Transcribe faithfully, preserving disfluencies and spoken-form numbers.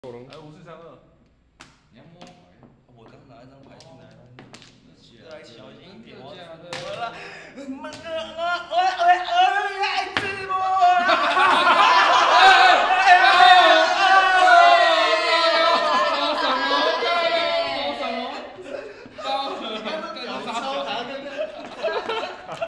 哎，五四三二， 你要摸牌， 我刚拿一张牌进来， 那起再来小心一点。 真的假的？ 我了，妈的！